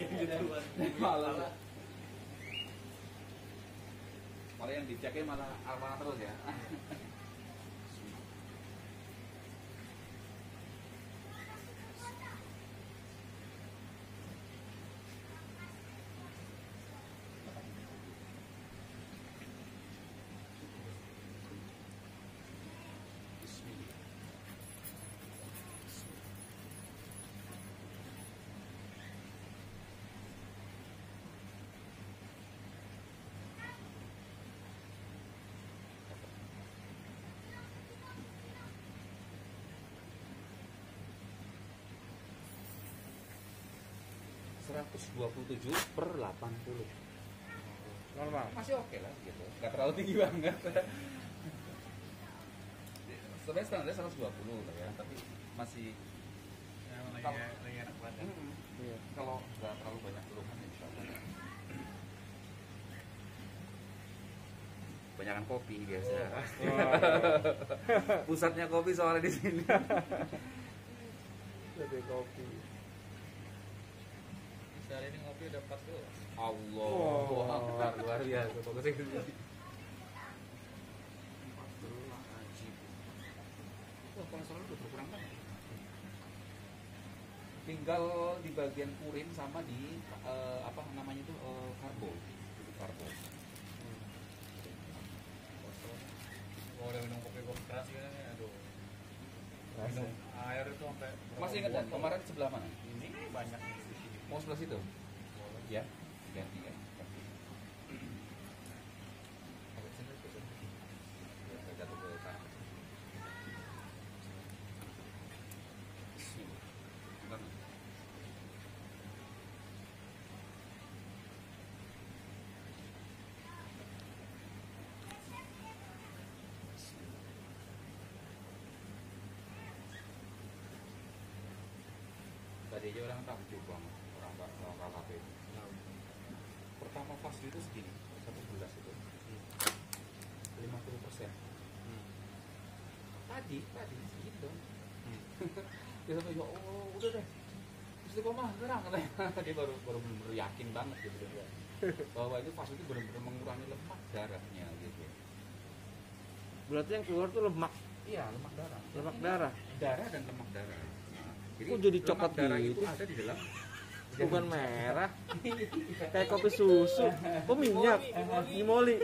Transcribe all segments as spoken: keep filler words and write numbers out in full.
malah malah yang diceknya malah Alfa terus ya. seratus dua puluh tujuh per delapan puluh Normal. masih oke lah gitu, nggak terlalu tinggi banget. Sebenarnya standarnya seratus dua puluh lah ya, tapi masih Ya, lagi, kalau lagi enak banget. hmm, Iya. kalau nggak terlalu banyak keluhan insya Allah. Banyakan kopi biasa. Pusatnya kopi soalnya di sini. Jadi kopi. Sehari ini ngopi udah empat gelas. Allah, Wow. luar, luar biasa. Fokusnya ke sini. Wah, kolesterol udah berkurang banget. Tinggal di bagian urin sama di eh, apa namanya itu eh, karbo, itu karbo. Kalau udah minum kopi kopi keras ya, aduh. Minum Rasa. air itu sampai berapa Masih ingat kan botol. kemarin sebelah mana? Ini banyak di sini. Mau sebelah situ? Boleh. Ya, ganti ya. Ganti. Agak sini, ke sini. Ya, saya jatuh ke kanan. Sini. Bentar. Tadi aja orang takjub banget, orang orang orang K P. Pertama pas itu segini, satu gelas itu lima puluh persen. Tadi, tadi segini dong. Dia sampai ya oh udah deh, istiqomah sekarang katanya. Dia baru baru benar-benar yakin banget gitu dia. Bahwa itu fase itu benar-benar mengurangi lemak darahnya gitu. Berarti yang keluar tuh lemak, Iya, lemak darah. lemak Ini darah. darah dan lemak darah. Nah, Kok jadi lemak coklat darah gitu? itu ada di dalam Bukan merah. Kayak kopi susu. Oh minyak. Limoli.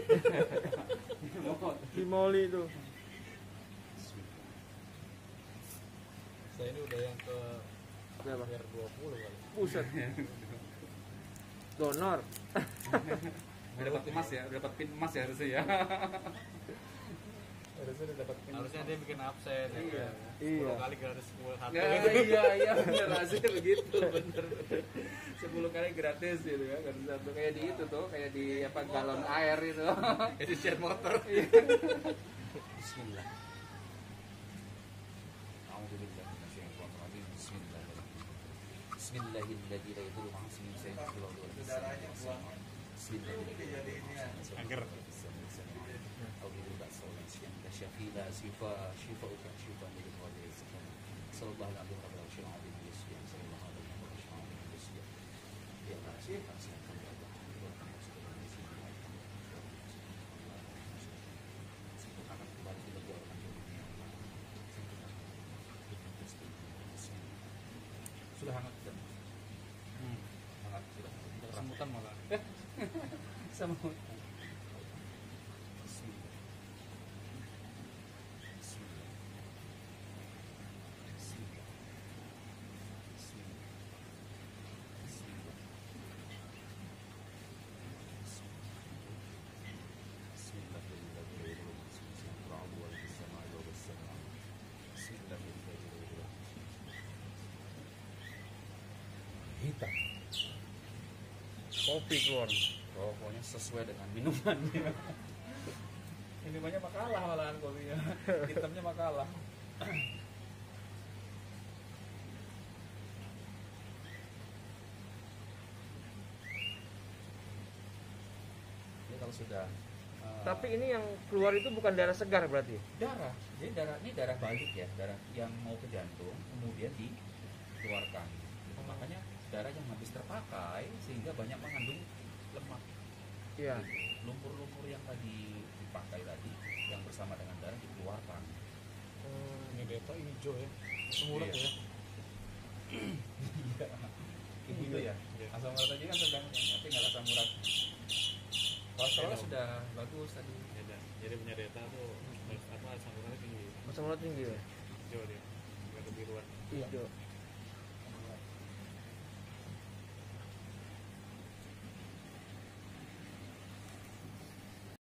Limoli itu. Saya ini udah yang ke Berapa? hampir dua puluh kali. Buset. Donor. Udah dapat emas ya, udah dapat pin emas ya harusnya ya. Harusnya udah dapat pin. Harusnya dia bikin absen ya. Iya. kan? Iya. sepuluh kali gratis sepuluh satu. Ya, iya iya bener harusnya begitu bener. sepuluh kali gratis gitu ya kan satu kayak di itu tuh kayak di apa galon air itu. Jadi share motor. Bismillah. Alhamdulillah. Bismillah. Bismillahirrahmanirrahim. La yadurru ma'a ismihi shay'un fil ardi wa fis samaa'i. Bismillahirrahmanirrahim. Agar. أعوذ بأس والعصيان كشفي لا شفاء شفاءك شفاء من الغادر السكن صلى الله عليه وسلم على رسول الله يسير صلى الله عليه وسلم يسير يا راشد أسلم sudah hangat sudah Hmm. hangat sudah Semutan malah. sama hitam. Kopi keluar. Pokoknya sesuai dengan minumannya. Minumannya makalah malahan kopinya. Hitamnya makalah. Ini kalau sudah uh, Tapi ini yang keluar itu bukan darah segar berarti. darah, jadi darah ini darah balik ya, darah yang mau ke jantung kemudian dikeluarkan. Gitu. Makanya darah yang habis terpakai sehingga banyak mengandung lemak. Iya. Lumpur-lumpur yang tadi dipakai tadi yang bersama dengan darah dikeluarkan. Ini beta ini hijau ya. Asam urat Iya. ya. Iya. Ini itu ya. Iya. Asam urat tadi kan sedang tinggal asam urat. Kolesterol Iya. sudah bagus tadi. Beda. Jadi punya beta tuh apa asam uratnya tinggi. Asam urat tinggi ya? Hijau dia. Nggak kebiruan. Hijau.